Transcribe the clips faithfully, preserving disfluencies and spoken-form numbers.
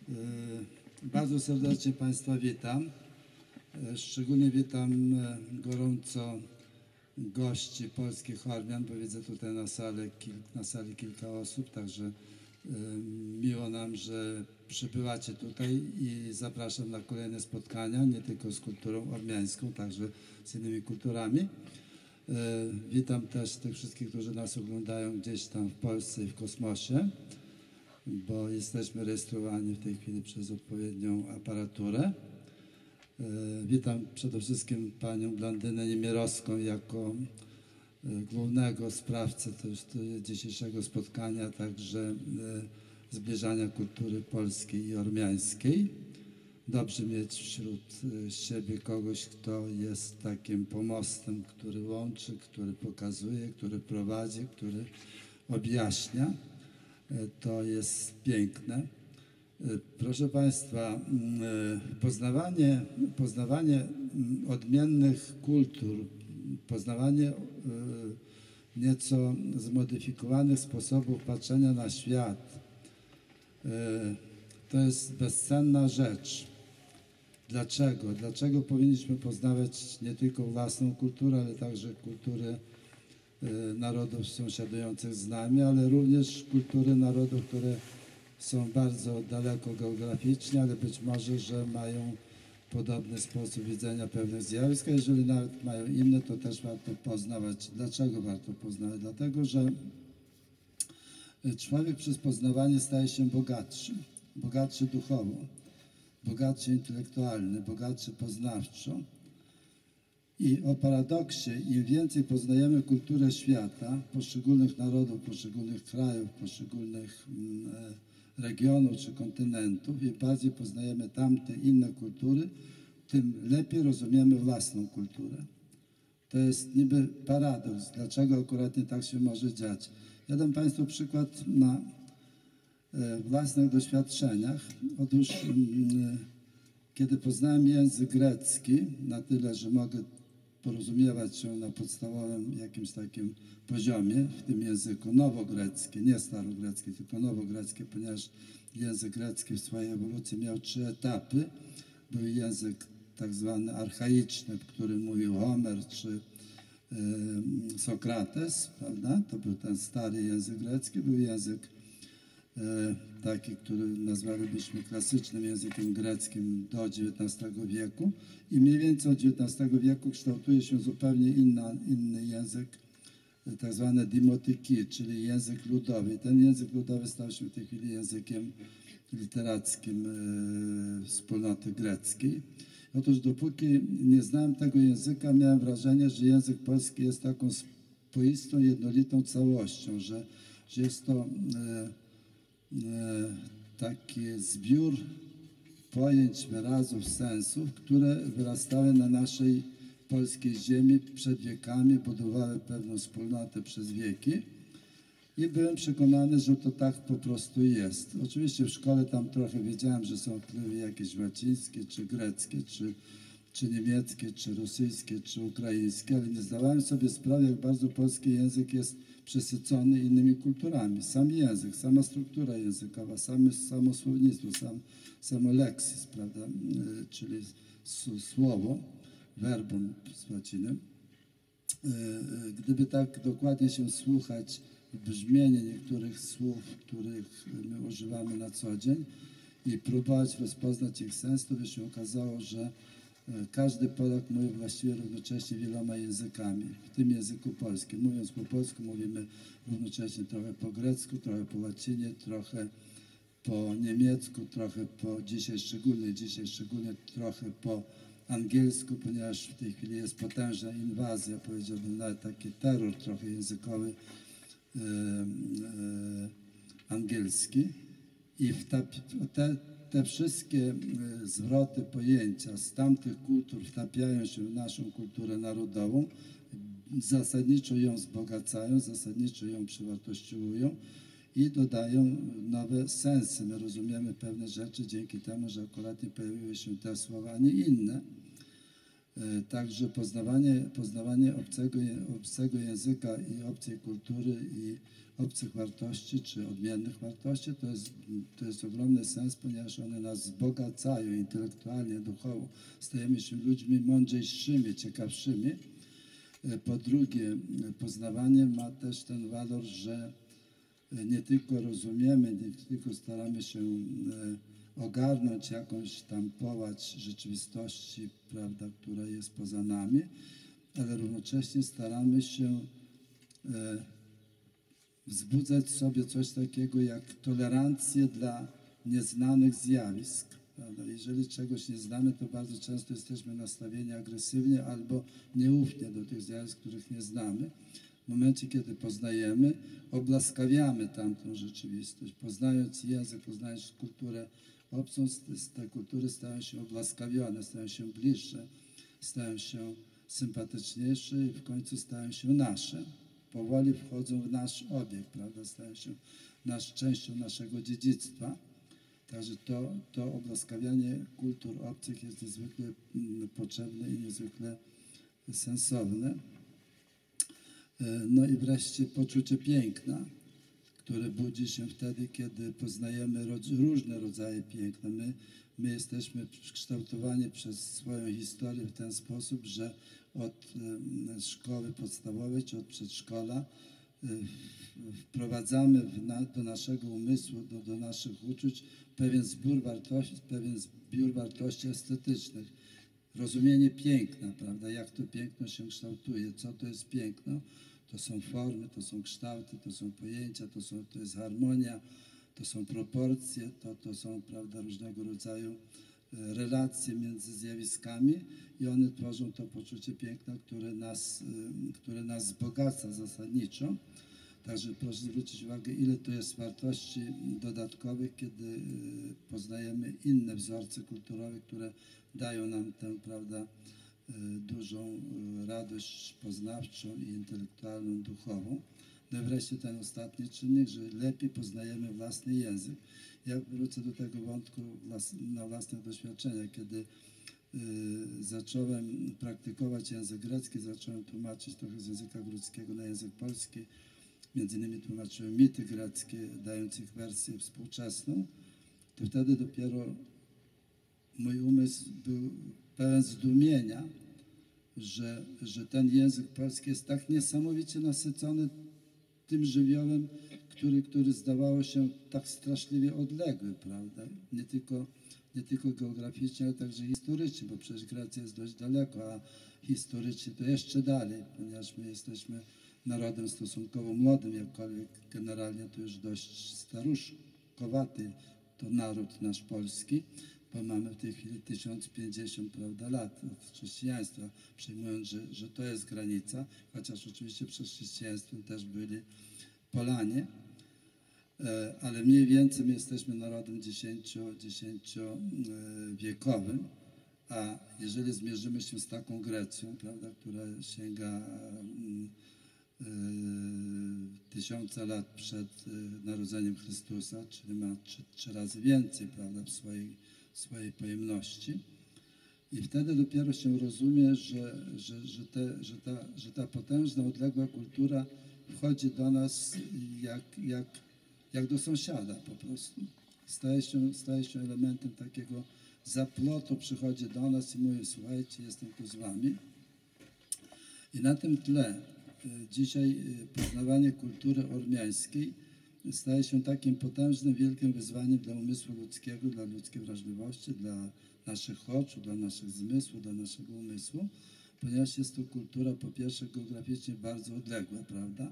Bardzo serdecznie Państwa witam. Szczególnie witam gorąco gości polskich Ormian, bo widzę tutaj na, salę, na sali kilka osób, także miło nam, że przybywacie tutaj i zapraszam na kolejne spotkania, nie tylko z kulturą ormiańską, także z innymi kulturami. Witam też tych wszystkich, którzy nas oglądają gdzieś tam w Polsce i w kosmosie, bo jesteśmy rejestrowani w tej chwili przez odpowiednią aparaturę. Witam przede wszystkim panią Blandynę Niemierowską jako głównego sprawcę też dzisiejszego spotkania, także zbliżania kultury polskiej i ormiańskiej. Dobrze mieć wśród siebie kogoś, kto jest takim pomostem, który łączy, który pokazuje, który prowadzi, który objaśnia. To jest piękne. Proszę Państwa, poznawanie, poznawanie odmiennych kultur, poznawanie nieco zmodyfikowanych sposobów patrzenia na świat, to jest bezcenna rzecz. Dlaczego? Dlaczego powinniśmy poznawać nie tylko własną kulturę, ale także kultury narodów sąsiadujących z nami, ale również kultury narodów, które są bardzo daleko geograficznie, ale być może, że mają podobny sposób widzenia pewnych zjawisk, a jeżeli nawet mają inne, to też warto poznawać. Dlaczego warto poznawać? Dlatego, że człowiek przez poznawanie staje się bogatszy, bogatszy duchowo, bogatszy intelektualny, bogatszy poznawczo. I o paradoksie, im więcej poznajemy kulturę świata, poszczególnych narodów, poszczególnych krajów, poszczególnych regionów czy kontynentów, im bardziej poznajemy tamte inne kultury, tym lepiej rozumiemy własną kulturę. To jest niby paradoks. Dlaczego akurat nie tak się może dziać? Ja dam Państwu przykład na własnych doświadczeniach. Otóż kiedy poznałem język grecki, na tyle, że mogę porozumiewać się na podstawowym jakimś takim poziomie w tym języku nowogrecki, nie starogrecki, tylko nowogrecki, ponieważ język grecki w swojej ewolucji miał trzy etapy. Był język tak zwany archaiczny, w którym mówił Homer czy y, Sokrates, prawda? To był ten stary język grecki, był język y, taki, który nazwalibyśmy klasycznym językiem greckim do dziewiętnastego wieku i mniej więcej od dziewiętnastego wieku kształtuje się zupełnie inna, inny język, tak zwany dimotyki, czyli język ludowy. I ten język ludowy stał się w tej chwili językiem literackim y, wspólnoty greckiej. Otóż dopóki nie znałem tego języka, miałem wrażenie, że język polski jest taką spoistą, jednolitą całością, że, że jest to y, taki zbiór pojęć, wyrazów, sensów, które wyrastały na naszej polskiej ziemi przed wiekami, budowały pewną wspólnotę przez wieki i byłem przekonany, że to tak po prostu jest. Oczywiście w szkole tam trochę wiedziałem, że są wpływy jakieś łacińskie, czy greckie, czy, czy niemieckie, czy rosyjskie, czy ukraińskie, ale nie zdawałem sobie sprawy, jak bardzo polski język jest przesycony innymi kulturami. Sam język, sama struktura językowa, same, samo słownictwo, sam, samo leksis, prawda, czyli słowo, verbum z łaciny. Gdyby tak dokładnie się słuchać w brzmienie niektórych słów, których my używamy na co dzień i próbować rozpoznać ich sens, to by się okazało, że każdy Polak mówi właściwie równocześnie wieloma językami, w tym języku polskim. Mówiąc po polsku mówimy równocześnie trochę po grecku, trochę po łacinie, trochę po niemiecku, trochę po, dzisiaj szczególnie, dzisiaj szczególnie trochę po angielsku, ponieważ w tej chwili jest potężna inwazja, powiedziałbym nawet taki terror trochę językowy e, e, angielski. I w ta, te, te wszystkie zwroty, pojęcia z tamtych kultur wtapiają się w naszą kulturę narodową, zasadniczo ją wzbogacają, zasadniczo ją przewartościowują i dodają nowe sensy. My rozumiemy pewne rzeczy dzięki temu, że akurat nie pojawiły się te słowa, a nie inne. Także poznawanie, poznawanie obcego, obcego języka i obcej kultury i obcych wartości czy odmiennych wartości to jest, to jest ogromny sens, ponieważ one nas wzbogacają intelektualnie, duchowo. Stajemy się ludźmi mądrzejszymi, ciekawszymi. Po drugie, poznawanie ma też ten walor, że nie tylko rozumiemy, nie tylko staramy się ogarnąć jakąś tam połać rzeczywistości, prawda, która jest poza nami, ale równocześnie staramy się e, wzbudzać w sobie coś takiego jak tolerancję dla nieznanych zjawisk. Prawda? Jeżeli czegoś nie znamy, to bardzo często jesteśmy nastawieni agresywnie albo nieufnie do tych zjawisk, których nie znamy. W momencie, kiedy poznajemy, obłaskawiamy tamtą rzeczywistość. Poznając język, poznając kulturę obcą, z tej kultury stają się obłaskawione, stają się bliższe, stają się sympatyczniejsze i w końcu stają się nasze. Powoli wchodzą w nasz obieg, prawda? Stają się nasz, częścią naszego dziedzictwa. Także to, to obłaskawianie kultur obcych jest niezwykle potrzebne i niezwykle sensowne. No i wreszcie poczucie piękna, które budzi się wtedy, kiedy poznajemy różne rodzaje piękna. My, my jesteśmy kształtowani przez swoją historię w ten sposób, że od szkoły podstawowej czy od przedszkola wprowadzamy w na, do naszego umysłu, do, do naszych uczuć pewien zbiór wartości, pewien zbiór wartości estetycznych. Rozumienie piękna, prawda? Jak to piękno się kształtuje, co to jest piękno? To są formy, to są kształty, to są pojęcia, to, są, to jest harmonia, to są proporcje, to, to są, prawda, różnego rodzaju relacje między zjawiskami i one tworzą to poczucie piękna, które nas, które nas wzbogaca zasadniczo. Także proszę zwrócić uwagę, ile to jest wartości dodatkowych, kiedy poznajemy inne wzorce kulturowe, które dają nam tę, prawda, dużą radość poznawczą i intelektualną, duchową. No i wreszcie ten ostatni czynnik, że lepiej poznajemy własny język. Ja wrócę do tego wątku na własnych doświadczeniach, kiedy y, zacząłem praktykować język grecki, zacząłem tłumaczyć trochę z języka greckiego na język polski. Między innymi tłumaczyłem mity greckie, dając ich wersję współczesną. To wtedy dopiero mój umysł był pełen zdumienia, że, że ten język polski jest tak niesamowicie nasycony tym żywiołem, który, który zdawało się tak straszliwie odległy, prawda? Nie tylko, nie tylko geograficznie, ale także historycznie, bo przecież Grecja jest dość daleko, a historycznie to jeszcze dalej, ponieważ my jesteśmy narodem stosunkowo młodym, jakkolwiek generalnie to już dość staruszkowaty to naród nasz polski, bo mamy w tej chwili tysiąc pięćdziesiąt, prawda, lat od chrześcijaństwa, przyjmując, że, że to jest granica, chociaż oczywiście przed chrześcijaństwem też byli Polanie, ale mniej więcej my jesteśmy narodem dziesięciowiekowym, a jeżeli zmierzymy się z taką Grecją, prawda, która sięga tysiąca lat przed narodzeniem Chrystusa, czyli ma trzy, trzy razy więcej, prawda, w swojej, w swojej pojemności. I wtedy dopiero się rozumie, że, że, że, te, że, ta, że ta potężna, odległa kultura wchodzi do nas jak, jak, jak do sąsiada po prostu. Staje się, staje się elementem takiego zaplotu, przychodzi do nas i mówi: słuchajcie, jestem tu z wami. I na tym tle dzisiaj poznawanie kultury ormiańskiej staje się takim potężnym, wielkim wyzwaniem dla umysłu ludzkiego, dla ludzkiej wrażliwości, dla naszych oczu, dla naszych zmysłów, dla naszego umysłu, ponieważ jest to kultura po pierwsze geograficznie bardzo odległa, prawda?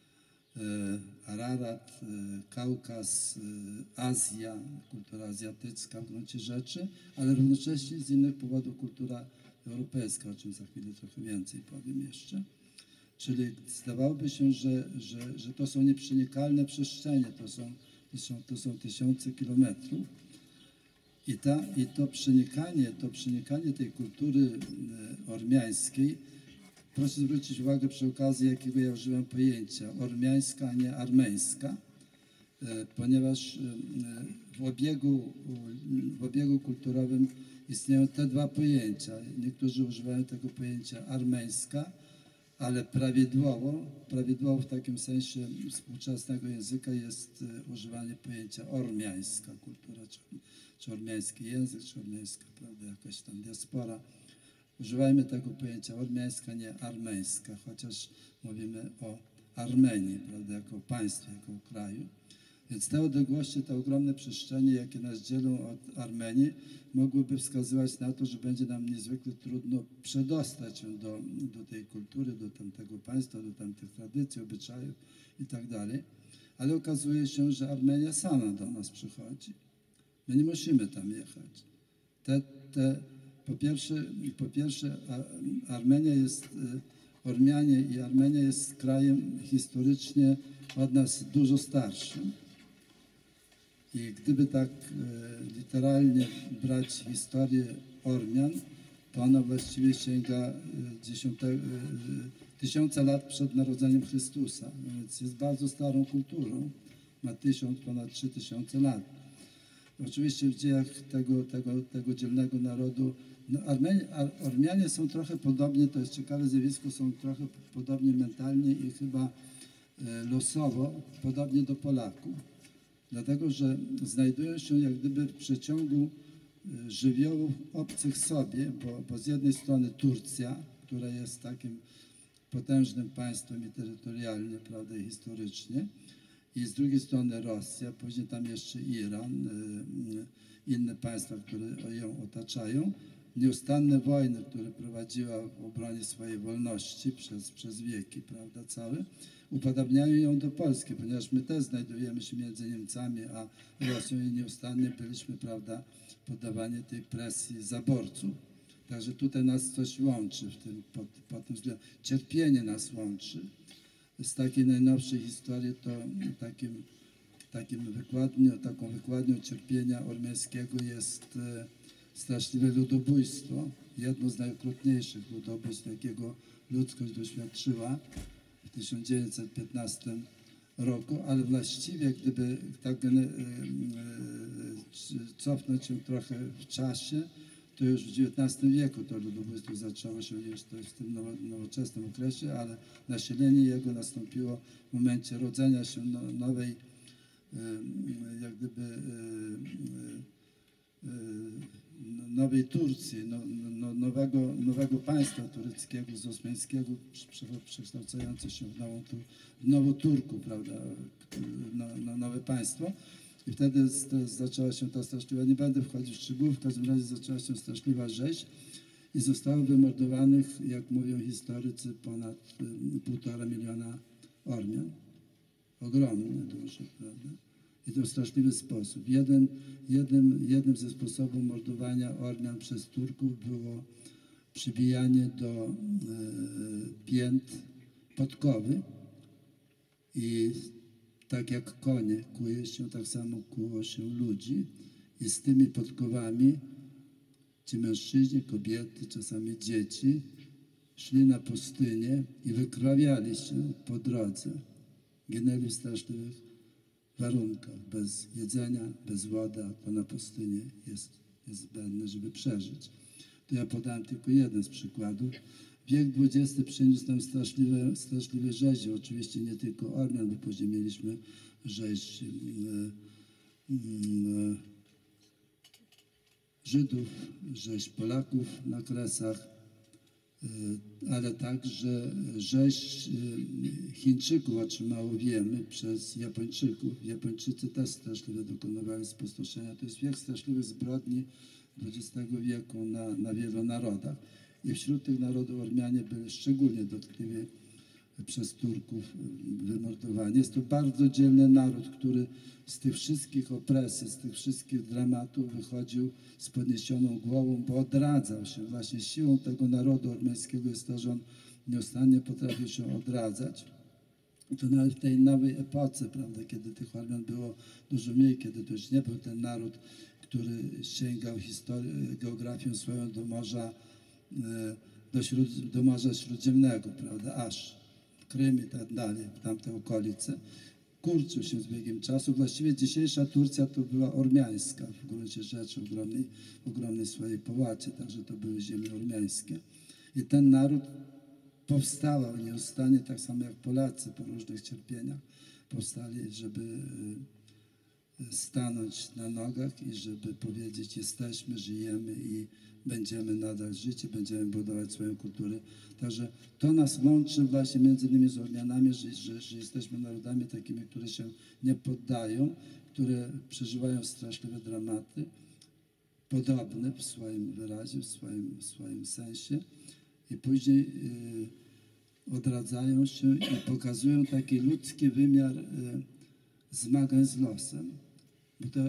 Ararat, Kaukaz, Azja, kultura azjatycka w gruncie rzeczy, ale równocześnie z innych powodów kultura europejska, o czym za chwilę trochę więcej powiem jeszcze. Czyli zdawałoby się, że, że, że to są nieprzenikalne przestrzenie, to są, to są, to są tysiące kilometrów. I, ta, i to przenikanie, to przenikanie tej kultury ormiańskiej, proszę zwrócić uwagę przy okazji, jakiego ja użyłem pojęcia, ormiańska, a nie armeńska. ponieważ w obiegu, w obiegu kulturowym istnieją te dwa pojęcia. Niektórzy używają tego pojęcia armeńska, ale prawidłowo, prawidłowo w takim sensie współczesnego języka jest używanie pojęcia ormiańska kultura, czy, czy ormiański język, czy ormiańska, prawda, jakaś tam diaspora. Używajmy tego pojęcia ormiańska, nie armeńska, chociaż mówimy o Armenii, prawda, jako państwie, jako kraju. Więc te odległości, te ogromne przestrzenie, jakie nas dzielą od Armenii, mogłyby wskazywać na to, że będzie nam niezwykle trudno przedostać się do, do tej kultury, do tamtego państwa, do tamtych tradycji, obyczajów i tak dalej. Ale okazuje się, że Armenia sama do nas przychodzi. My nie musimy tam jechać. Te, te, po pierwsze, po pierwsze Armenia jest, Ormianie i Armenia jest krajem historycznie od nas dużo starszym. I gdyby tak e, literalnie brać historię Ormian, to ona właściwie sięga dziesiątego, e, tysiąca lat przed narodzeniem Chrystusa, więc jest bardzo starą kulturą, ma tysiąc, ponad trzy tysiące lat. Oczywiście w dziejach tego, tego, tego dzielnego narodu no Armeni, Ar, Ormianie są trochę podobnie, to jest ciekawe zjawisko, są trochę podobnie mentalnie i chyba e, losowo, podobnie do Polaków. Dlatego, że znajdują się jak gdyby w przeciągu żywiołów obcych sobie, bo, bo z jednej strony Turcja, która jest takim potężnym państwem i terytorialnie, prawda, i historycznie, i z drugiej strony Rosja, później tam jeszcze Iran, inne państwa, które ją otaczają. Nieustanne wojny, które prowadziła w obronie swojej wolności przez, przez wieki, prawda, całe, upodabniają ją do Polski, ponieważ my też znajdujemy się między Niemcami a Rosją i nieustannie byliśmy, prawda, poddawani tej presji zaborców. Także tutaj nas coś łączy w tym, pod, pod tym względem. Cierpienie nas łączy. Z takiej najnowszej historii to takim, takim wykładnią, taką wykładnią cierpienia ormiańskiego jest e, straszliwe ludobójstwo. Jedno z najokrutniejszych ludobójstw, jakiego ludzkość doświadczyła w tysiąc dziewięćset piętnastym roku, ale właściwie gdyby tak e, e, cofnąć się trochę w czasie, to już w dziewiętnastym wieku to ludobójstwo zaczęło się już to w tym nowoczesnym okresie, ale nasilenie jego nastąpiło w momencie rodzenia się nowej, jak gdyby nowej Turcji, no, no, nowego, nowego państwa tureckiego z osmańskiego przekształcające się w, nową, w Nowoturku, prawda, no, no, nowe państwo. I wtedy zaczęła się ta straszliwa, nie będę wchodzić w szczegóły, w każdym razie zaczęła się straszliwa rzeź i zostało wymordowanych, jak mówią historycy, ponad półtora miliona Ormian. Ogromne, duże, prawda? I to w straszliwy sposób. Jeden, jeden, jednym ze sposobów mordowania Ormian przez Turków było przybijanie do e, pięt podkowy i tak jak konie kuje się, tak samo kuło się ludzi i z tymi podkowami ci mężczyźni, kobiety, czasami dzieci szli na pustynię i wykrawiali się po drodze. Ginęli w straszliwych warunkach, bez jedzenia, bez wody, a to na pustyni jest niezbędne, żeby przeżyć. To ja podałem tylko jeden z przykładów. Wiek dwudziesty przyniósł nam straszliwe, straszliwe rzezi. Oczywiście nie tylko Ormian, bo później mieliśmy rzeź e, e, Żydów, rzeź Polaków na Kresach, e, ale także rzeź e, Chińczyków otrzymało, wiemy, przez Japończyków. Japończycy też straszliwie dokonywali spustoszenia. To jest wiek straszliwych zbrodni dwudziestego wieku na, na wielu narodach. I wśród tych narodów Ormianie byli szczególnie dotkliwie przez Turków wymordowani. Jest to bardzo dzielny naród, który z tych wszystkich opresji, z tych wszystkich dramatów wychodził z podniesioną głową, bo odradzał się. Właśnie siłą tego narodu ormiańskiego jest to, że on nieustannie potrafił się odradzać. I to nawet w tej nowej epoce, prawda, kiedy tych Ormian było dużo mniej, kiedy to już nie był ten naród, który sięgał historię, geografią swoją do morza, do, śród, do Morza Śródziemnego, prawda, aż Krym i tak dalej, w tamte okolice. kurczył się z biegiem czasu. Właściwie dzisiejsza Turcja to była ormiańska w gruncie rzeczy, ogromnej, ogromnej swojej połacie, także to były ziemie ormiańskie. I ten naród powstawał nieustannie, tak samo jak Polacy po różnych cierpieniach powstali, żeby stanąć na nogach i żeby powiedzieć: jesteśmy, żyjemy i będziemy nadal żyć i będziemy budować swoją kulturę. Także to nas łączy właśnie między innymi z Ormianami, że, że, że jesteśmy narodami takimi, które się nie poddają, które przeżywają straszliwe dramaty, podobne w swoim wyrazie, w swoim, w swoim sensie i później y, odradzają się i pokazują taki ludzki wymiar y, zmagań z losem. Bo to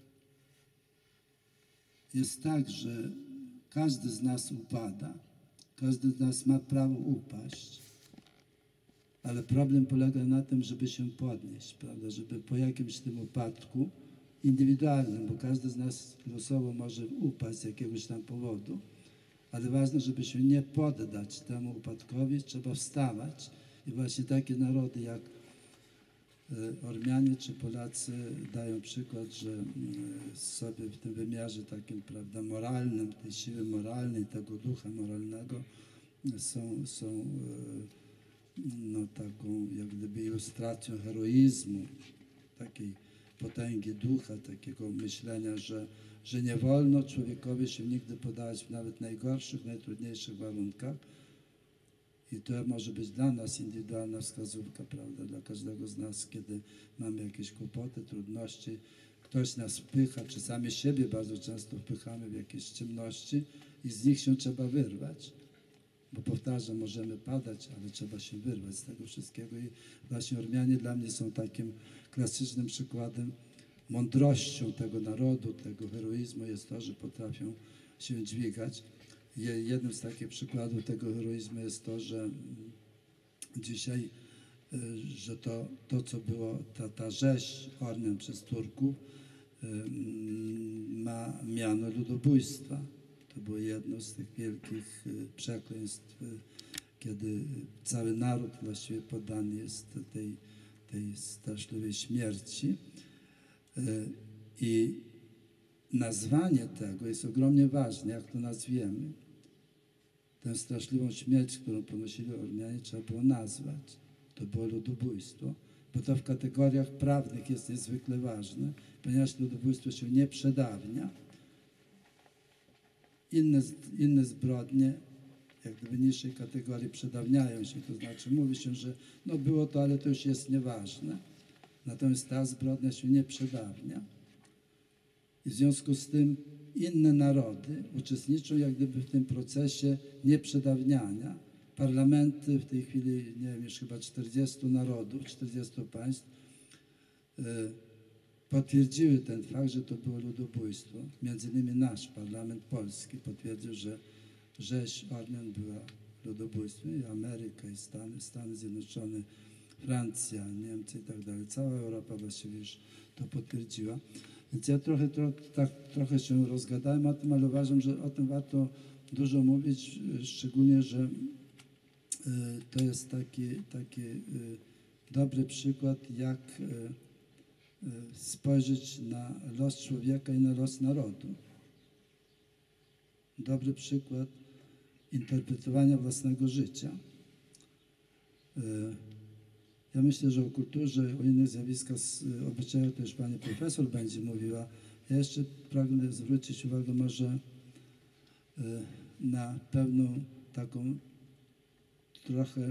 jest tak, że każdy z nas upada, każdy z nas ma prawo upaść, ale problem polega na tym, żeby się podnieść, prawda, żeby po jakimś tym upadku indywidualnym, bo każdy z nas losowo może upaść z jakiegoś tam powodu, ale ważne, żeby się nie poddać temu upadkowi, trzeba wstawać i właśnie takie narody jak Ormianie czy Polacy dają przykład, że sobie w tym wymiarze takim, prawda, moralnym, tej siły moralnej, tego ducha moralnego są, są no, taką jak gdyby ilustracją heroizmu, takiej potęgi ducha, takiego myślenia, że, że nie wolno człowiekowi się nigdy podawać w nawet najgorszych, najtrudniejszych warunkach. I to może być dla nas indywidualna wskazówka, prawda, dla każdego z nas, kiedy mamy jakieś kłopoty, trudności, ktoś nas wpycha, czy sami siebie bardzo często wpychamy w jakieś ciemności i z nich się trzeba wyrwać. Bo powtarzam, możemy padać, ale trzeba się wyrwać z tego wszystkiego. I właśnie Ormianie dla mnie są takim klasycznym przykładem, mądrością tego narodu, tego heroizmu jest to, że potrafią się dźwigać. Jednym z takich przykładów tego heroizmu jest to, że dzisiaj, że to, to co było, ta, ta rzeź Ormian przez Turków ma miano ludobójstwa. To było jedno z tych wielkich przekleństw, kiedy cały naród właściwie poddany jest tej, tej straszliwej śmierci. I nazwanie tego jest ogromnie ważne, jak to nazwiemy. Tę straszliwą śmierć, którą ponosili Ormianie, trzeba było nazwać. To było ludobójstwo, bo to w kategoriach prawnych jest niezwykle ważne, ponieważ ludobójstwo się nie przedawnia. Inne, inne zbrodnie, jak gdyby niższej kategorii, przedawniają się, to znaczy mówi się, że no było to, ale to już jest nieważne. Natomiast ta zbrodnia się nie przedawnia. I w związku z tym inne narody uczestniczą jak gdyby w tym procesie nieprzedawniania. Parlamenty w tej chwili, nie wiem, już chyba czterdziestu narodów, czterdziestu państw y, potwierdziły ten fakt, że to było ludobójstwo. Między innymi nasz parlament polski potwierdził, że rzeź Ormian była ludobójstwem. I Ameryka, i Stany, Stany Zjednoczone, Francja, Niemcy i tak dalej. Cała Europa właściwie już to potwierdziła. Więc ja trochę, trochę, tak, trochę się rozgadałem o tym, ale uważam, że o tym warto dużo mówić, szczególnie, że y, to jest taki, taki y, dobry przykład, jak y, y, spojrzeć na los człowieka i na los narodu. Dobry przykład interpretowania własnego życia. Y, Ja myślę, że o kulturze, o innych zjawiskach, obyczajach to już pani profesor będzie mówiła. Ja jeszcze pragnę zwrócić uwagę może na pewną taką trochę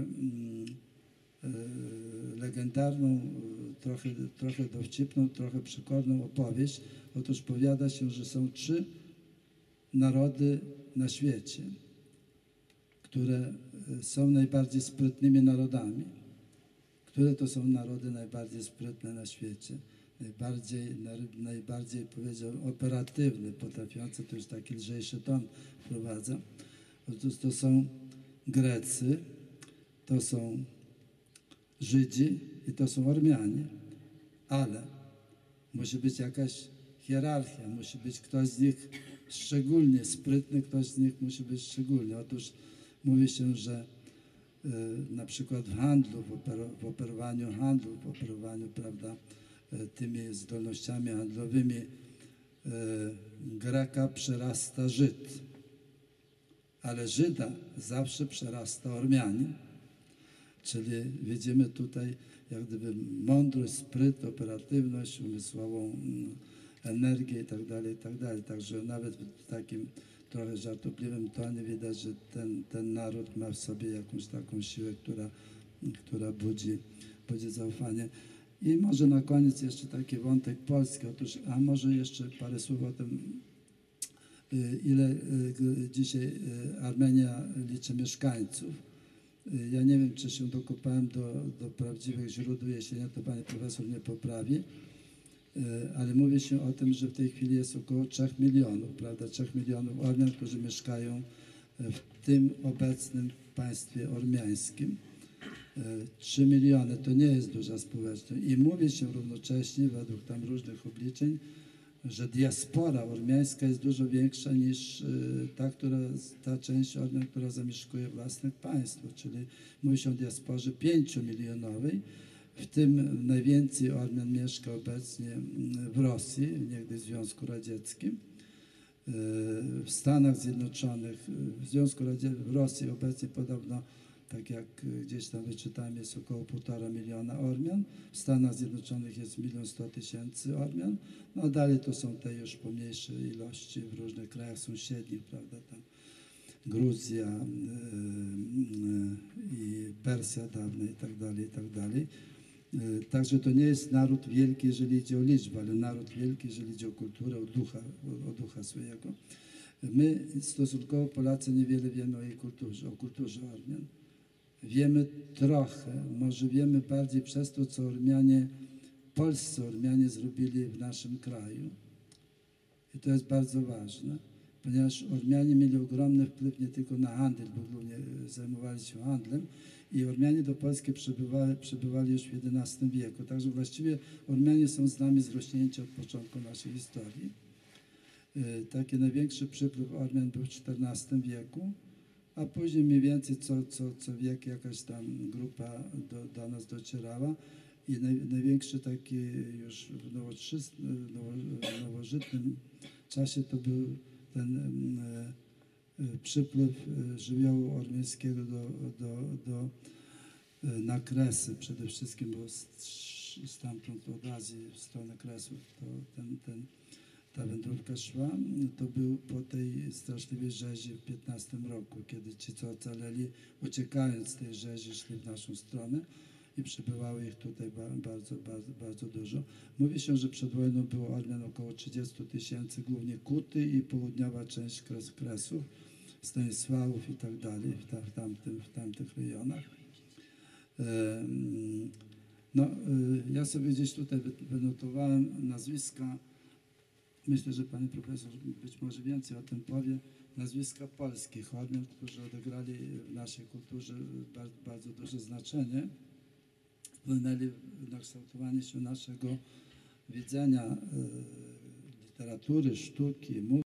legendarną, trochę, trochę dowcipną, trochę przekorną opowieść. Otóż powiada się, że są trzy narody na świecie, które są najbardziej sprytnymi narodami. Które to są narody najbardziej sprytne na świecie, najbardziej, najbardziej powiedziałbym, operatywne, potrafiące, to już taki lżejszy ton wprowadza. Otóż to są Grecy, to są Żydzi i to są Ormianie. Ale musi być jakaś hierarchia, musi być ktoś z nich szczególnie sprytny, ktoś z nich musi być szczególnie. Otóż mówi się, że na przykład w handlu, w, oper, w operowaniu handlu, w operowaniu, prawda, tymi zdolnościami handlowymi Greka przerasta Żyd, ale Żyda zawsze przerasta Ormianin. Czyli widzimy tutaj jak gdyby mądrość, spryt, operatywność, umysłową energię i tak dalej, i tak dalej. Także nawet w takim trochę żartobliwym tonie widać, że ten, ten naród ma w sobie jakąś taką siłę, która, która budzi, budzi zaufanie. I może na koniec jeszcze taki wątek polski. Otóż, a może jeszcze parę słów o tym, ile dzisiaj Armenia liczy mieszkańców. Ja nie wiem, czy się dokopałem do, do prawdziwych źródeł, jeśli nie, to pani profesor mnie poprawi, ale mówi się o tym, że w tej chwili jest około trzech milionów, prawda, trzech milionów Ormian, którzy mieszkają w tym obecnym państwie ormiańskim. trzy miliony to nie jest duża społeczność i mówi się równocześnie, według tam różnych obliczeń, że diaspora ormiańska jest dużo większa niż ta, która, ta część Ormian, która zamieszkuje własne państwo, czyli mówi się o diasporze pięciomilionowej, w tym najwięcej Ormian mieszka obecnie w Rosji, niegdyś w Związku Radzieckim, w Stanach Zjednoczonych, w Związku Radzieckim, w Rosji obecnie podobno, tak jak gdzieś tam wyczytałem, jest około półtora miliona Ormian. W Stanach Zjednoczonych jest milion sto tysięcy Ormian. No a dalej to są te już pomniejsze ilości w różnych krajach sąsiednich, prawda, tam Gruzja yy, i Persja dawna i tak dalej, i tak dalej. Yy, także to nie jest naród wielki, jeżeli idzie o liczbę, ale naród wielki, jeżeli idzie o kulturę, o ducha, o, o ducha swojego. My stosunkowo Polacy niewiele wiemy o jej kulturze, o kulturze Ormian. Wiemy trochę, może wiemy bardziej przez to, co Ormianie, polscy Ormianie zrobili w naszym kraju. I to jest bardzo ważne, ponieważ Ormianie mieli ogromny wpływ nie tylko na handel, bo głównie zajmowali się handlem i Ormianie do Polski przybywali, przybywali już w jedenastym wieku. Także właściwie Ormianie są z nami zrośnięci od początku naszej historii. Taki największy przypływ Ormian był w czternastym wieku. A później mniej więcej co, co, co wiek jakaś tam grupa do, do nas docierała i naj, największy taki już w nowo, nowożytnym czasie to był ten e, przypływ żywiołu ormiańskiego do, do, do, na Kresy przede wszystkim, bo stamtąd od Azji w stronę Kresów to ten, ten ta wędrówka szła, to był po tej straszliwej rzezi w piętnastym roku, kiedy ci, co ocaleli, uciekając z tej rzezi, szli w naszą stronę i przybywało ich tutaj bardzo, bardzo, bardzo dużo. Mówi się, że przed wojną było Ormian około trzydzieści tysięcy, głównie Kuty i południowa część Kres, Kresów, Stanisławów i tak dalej, w, tam, w, tamtym, w tamtych rejonach. No, ja sobie gdzieś tutaj wynotowałem nazwiska. Myślę, że pani profesor być może więcej o tym powie. Nazwiska polskich Ormian, którzy odegrali w naszej kulturze bardzo, bardzo duże znaczenie, wpłynęli na kształtowanie się naszego widzenia literatury, sztuki,